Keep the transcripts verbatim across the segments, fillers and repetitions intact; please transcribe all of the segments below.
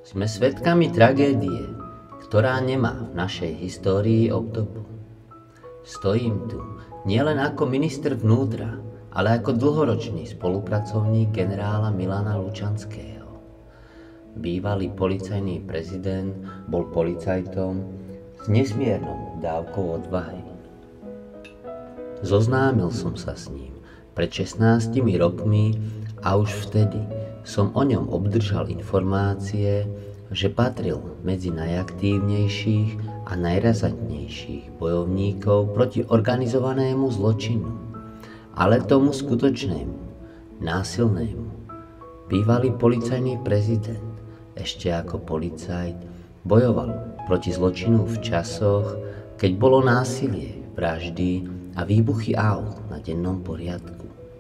Sme svedkami tragédie, ktorá nemá v našej histórii obdobu. Stojím tu nielen ako minister vnútra, ale ako dlhoročný spolupracovník generála Milana Lučanského. Bývalý policajný prezident bol policajtom s nesmiernou dávkou odvahy. Zoznámil som sa s ním pred šestnástimi rokmi a už vtedy som o ňom obdržal informácie, že patril medzi najaktívnejších a najrazantnejších bojovníkov proti organizovanému zločinu, ale tomu skutočnému, násilnému. Bývalý policajný prezident ešte ako policajt bojoval proti zločinu v časoch, keď bolo násilie, vraždy a výbuchy aut na dennom poriadku.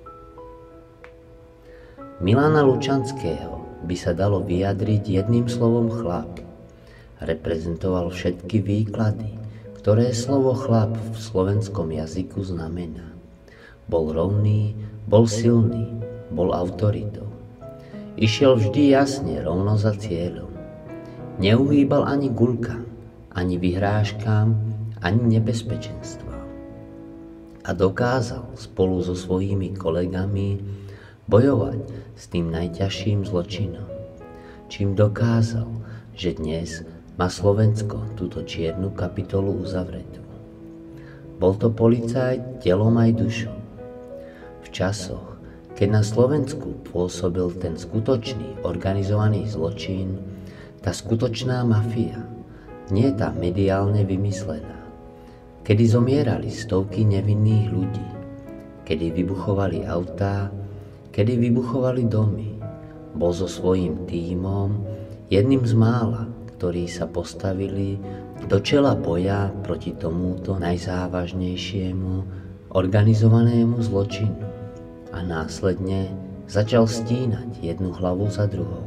Milana Lučanského by sa dalo vyjadriť jedným slovom chlap. Reprezentoval všetky výklady, ktoré slovo chlap v slovenskom jazyku znamená. Bol rovný, bol silný, bol autoritou. Išiel vždy jasne rovno za cieľom. Neuhýbal ani guľkám, ani vyhrážkám, ani nebezpečenstvám. A dokázal spolu so svojimi kolegami bojovať s tým najťažším zločinom, čím dokázal, že dnes má Slovensko túto čiernu kapitolu uzavretú. Bol to policajt telom aj dušou. V časoch, keď na Slovensku pôsobil ten skutočný organizovaný zločin, tá skutočná mafia, nie tá mediálne vymyslená, kedy zomierali stovky nevinných ľudí, kedy vybuchovali autá, kedy vybuchovali domy, bol so svojím tímom jedným z mála, ktorí sa postavili do čela boja proti tomuto najzávažnejšiemu organizovanému zločinu a následne začal stínať jednu hlavu za druhou.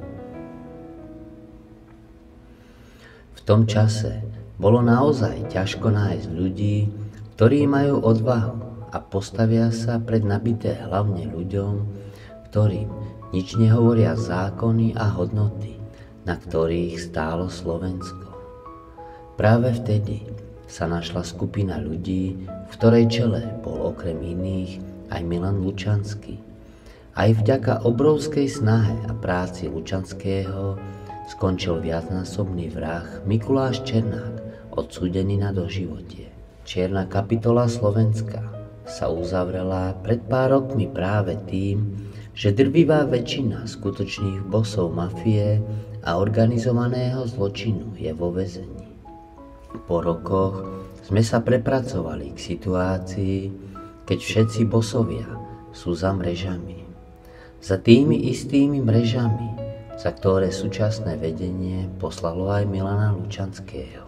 V tom čase bolo naozaj ťažko nájsť ľudí, ktorí majú odvahu a postavia sa pred nabité hlavne ľuďom, ktorým nič nehovoria zákony a hodnoty, na ktorých stálo Slovensko. Práve vtedy sa našla skupina ľudí, v ktorej čele bol okrem iných aj Milan Lučanský. Aj vďaka obrovskej snahe a práci Lučanského skončil viacnásobný vrah Mikuláš Černák, odsúdený na doživotie. Čierna kapitola Slovenska sa uzavrela pred pár rokmi práve tým, že drvivá väčšina skutočných bosov mafie a organizovaného zločinu je vo väzení. Po rokoch sme sa prepracovali k situácii, keď všetci bosovia sú za mrežami. Za tými istými mrežami, za ktoré súčasné vedenie poslalo aj Milana Lučanského.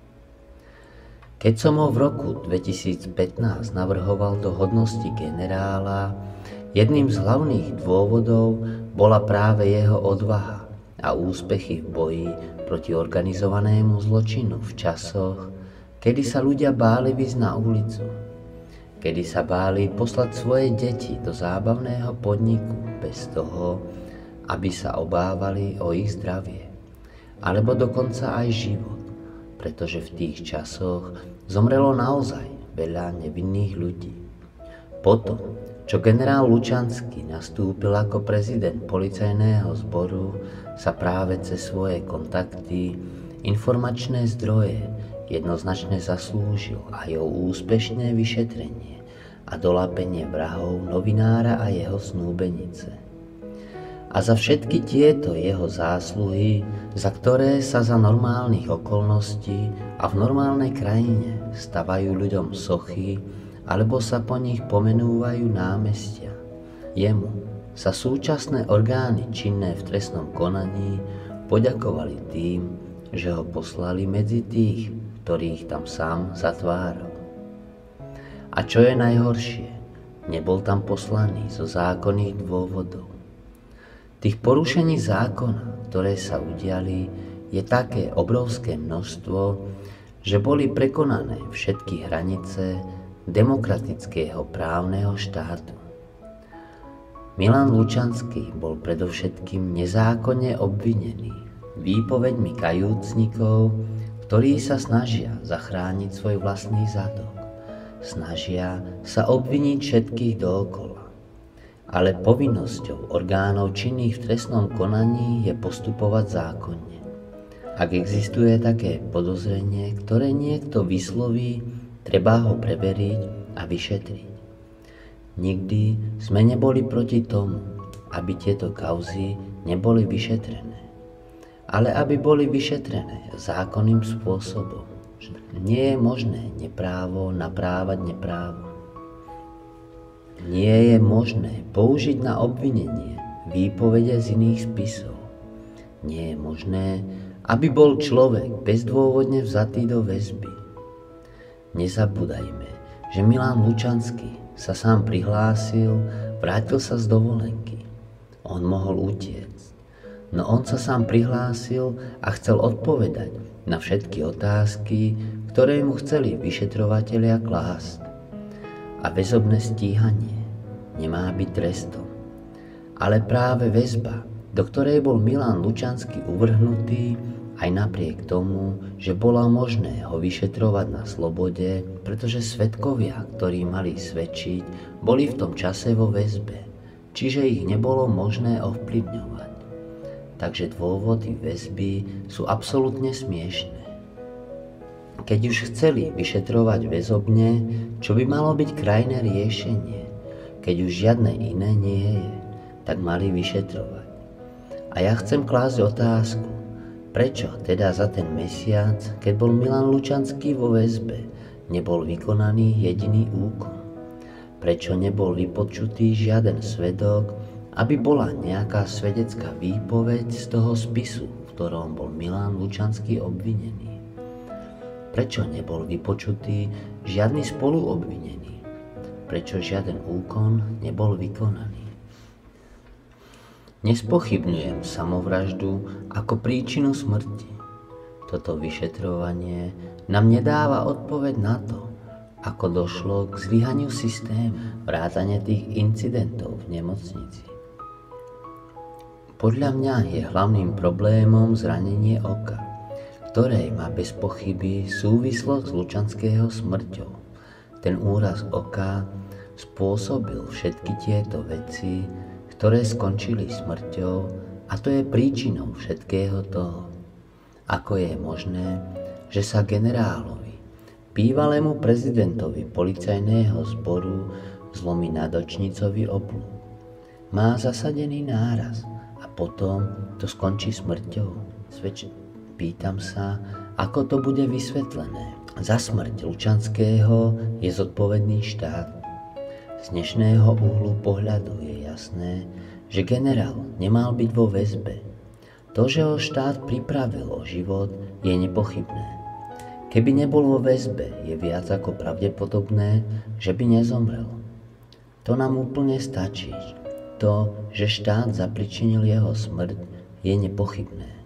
Keď som ho v roku dvetisícpätnásť navrhoval do hodnosti generála, jedným z hlavných dôvodov bola práve jeho odvaha a úspechy v boji proti organizovanému zločinu v časoch, kedy sa ľudia báli vyjsť na ulicu, kedy sa báli poslať svoje deti do zábavného podniku bez toho, aby sa obávali o ich zdravie, alebo dokonca aj život, pretože v tých časoch zomrelo naozaj veľa nevinných ľudí. Potom, čo generál Lučanský nastúpil ako prezident policajného zboru, sa práve cez svoje kontakty, informačné zdroje jednoznačne zaslúžil aj o úspešné vyšetrenie a dolápenie vrahov novinára a jeho snúbenice. A za všetky tieto jeho zásluhy, za ktoré sa za normálnych okolností a v normálnej krajine stavajú ľuďom sochy, alebo sa po nich pomenúvajú námestia. Jemu sa súčasné orgány činné v trestnom konaní poďakovali tým, že ho poslali medzi tých, ktorých tam sám zatváral. A čo je najhoršie, nebol tam poslaný zo zákonných dôvodov. Tých porušení zákona, ktoré sa udiali, je také obrovské množstvo, že boli prekonané všetky hranice demokratického právneho štátu. Milan Lučanský bol predovšetkým nezákonne obvinený výpoveďmi kajúcnikov, ktorí sa snažia zachrániť svoj vlastný zadok. Snažia sa obviniť všetkých dookola. Ale povinnosťou orgánov činných v trestnom konaní je postupovať zákonne. Ak existuje také podozrenie, ktoré niekto vysloví, treba ho preveriť a vyšetriť. Nikdy sme neboli proti tomu, aby tieto kauzy neboli vyšetrené, ale aby boli vyšetrené zákonným spôsobom. Nie je možné neprávo naprávať neprávo. Nie je možné použiť na obvinenie výpovede z iných spisov. Nie je možné, aby bol človek bezdôvodne vzatý do väzby. Nezabúdajme, že Milan Lučanský sa sám prihlásil, vrátil sa z dovolenky. On mohol utiecť, no on sa sám prihlásil a chcel odpovedať na všetky otázky, ktoré mu chceli vyšetrovatelia klásť. A väzobné stíhanie nemá byť trestom. Ale práve väzba, do ktorej bol Milan Lučanský uvrhnutý, aj napriek tomu, že bolo možné ho vyšetrovať na slobode, pretože svedkovia, ktorí mali svedčiť, boli v tom čase vo väzbe, čiže ich nebolo možné ovplyvňovať. Takže dôvody väzby sú absolútne smiešné. Keď už chceli vyšetrovať väzobne, čo by malo byť krajné riešenie, keď už žiadne iné nie je, tak mali vyšetrovať. A ja chcem klásť otázku, prečo teda za ten mesiac, keď bol Milan Lučanský vo väzbe, nebol vykonaný jediný úkon? Prečo nebol vypočutý žiaden svedok, aby bola nejaká svedecká výpoveď z toho spisu, v ktorom bol Milan Lučanský obvinený? Prečo nebol vypočutý žiadny spoluobvinený? Prečo žiaden úkon nebol vykonaný? Nespochybňujem samovraždu ako príčinu smrti. Toto vyšetrovanie nám nedáva odpoveď na to, ako došlo k zlyhaniu systému, vrátane tých incidentov v nemocnici. Podľa mňa je hlavným problémom zranenie oka, ktoré má bez pochyby súvislosť s Lučanského smrťou. Ten úraz oka spôsobil všetky tieto veci, ktoré skončili smrťou, a to je príčinou všetkého toho. Ako je možné, že sa generálovi, bývalému prezidentovi policajného zboru zlomí nadočnicový oblúk, má zasadený náraz a potom to skončí smrťou? Svedč, pýtam sa, ako to bude vysvetlené. Za smrť Lučanského je zodpovedný štát. Z dnešného uhlu pohľadu je jasné, že generál nemal byť vo väzbe. To, že ho štát pripravil o život, je nepochybné. Keby nebol vo väzbe, je viac ako pravdepodobné, že by nezomrel. To nám úplne stačí. To, že štát zapričinil jeho smrť, je nepochybné.